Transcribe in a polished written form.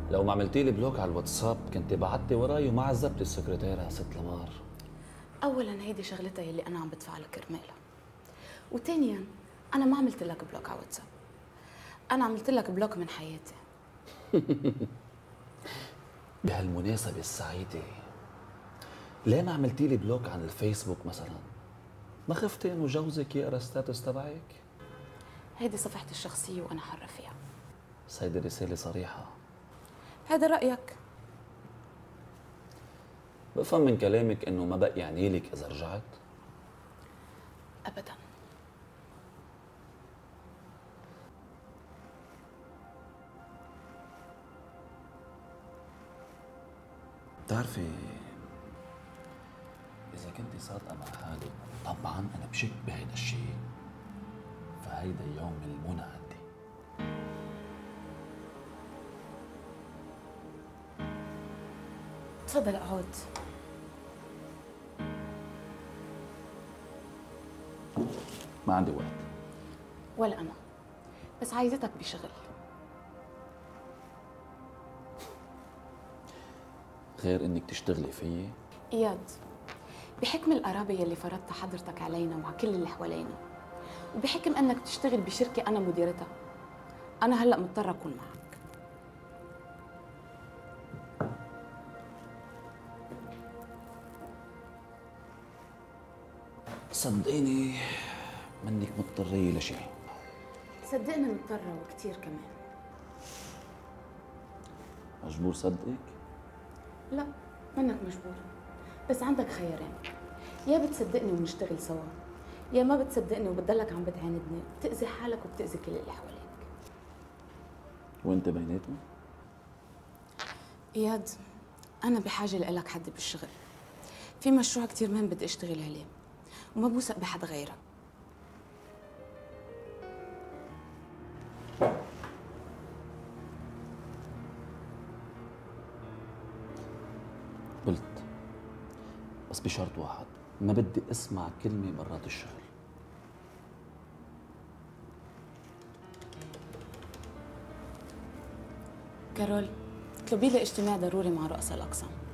لو ما عملتي لي بلوك على الواتساب كنت بعتي وراي وما عذبتي السكرتيرة ست لمار. اولا هيدي شغلتها يلي انا عم بدفع لك كرمالها، وثانيا انا ما عملت لك بلوك على واتساب، انا عملت لك بلوك من حياتي. بهالمناسبة السعيدة، ليه ما عملتي لي بلوك عن الفيسبوك مثلا؟ ما خفتي انه جوزك يقرا ستاتس تبعك؟ هيدي صفحتي الشخصيه وانا حره فيها. بس هيدي رسالة صريحة. هذا رايك. بفهم من كلامك انه ما بقى يعني لك اذا رجعت. ابدا. بتعرفي، اذا كنت صادقة مع حالك طبعا انا بشك بهيدا الشيء، فهيدا يوم المنى عندي. تفضل اقعد. ما عندي وقت. ولا انا، بس عايزتك بشغل. غير انك تشتغلي فيي. اياد، بحكم القرابه يلي فرضتها حضرتك علينا وعلى كل اللي حوالينا، وبحكم انك بتشتغل بشركه انا مديرتها، انا هلا مضطره اكون معك. صدقيني منك مضطرية لشيء. صدقني مضطره وكثير كمان. مجبور صدقك؟ لا، منك مجبور، بس عندك خيارين، يا بتصدقني ونشتغل سوا، يا ما بتصدقني وبتضلك عم بتعاندني وبتأذي حالك وبتأذي كل اللي حواليك. وانت بيناتهم؟ اياد، انا بحاجه لك حد بالشغل، في مشروع كثير مهم بدي اشتغل عليه وما بوثق بحد غيرك. قلت، بس بشرط واحد، ما بدي اسمع كلمة برات الشغل. كارول، اطلبي لي اجتماع ضروري مع رؤساء الأقسام.